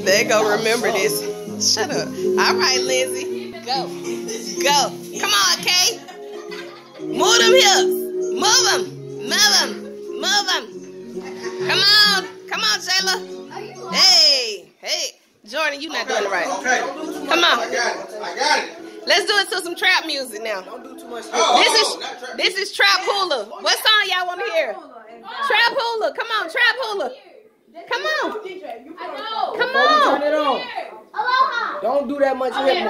They gonna remember this. Shut up. All right, Lindsay. Go. Go. Come on, Kay. Move them hips. Move them. Move them. Move them. Come on. Come on, Shayla. Hey. Hey. Jordan, you not doing it right. Okay. Come on. I got it. Let's do it to some trap music now. Don't do too much. This is trap hula. What song y'all want to hear? Trap hula. Come on, trap hula. Come on. Come on. Turn it on. Don't do that much hip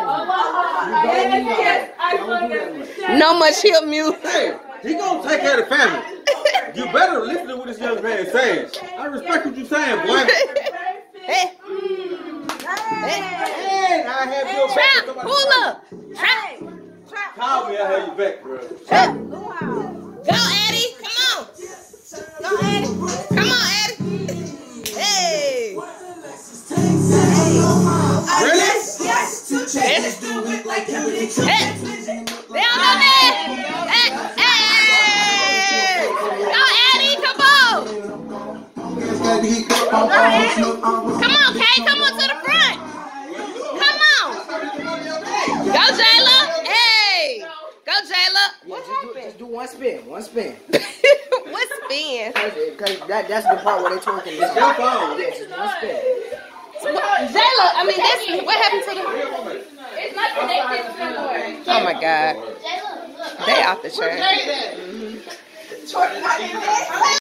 music. No much hip music. Hey, he gonna take care of the family. You better listen to what this young man saying. I respect what you saying, boy. Hey. Hey, I have your back. Trap hula. Trap. Call me, I have your back, bro. Go, Eddie. Come on. Go, Eddie. Come on, Eddie. Hey. Really? Hey. They all know that. Hey. Hey. Go, Eddie. Come on. Come on, Kay. Come on to the front. Come on. Go, Jayla. Hey. Go, Jayla. What happened? Just do one spin. One spin. What spin? Because that's the part where they twerking. It's your phone. Just one spin. Jayla, I mean, that's what happened to the... Oh, my God. They off the track.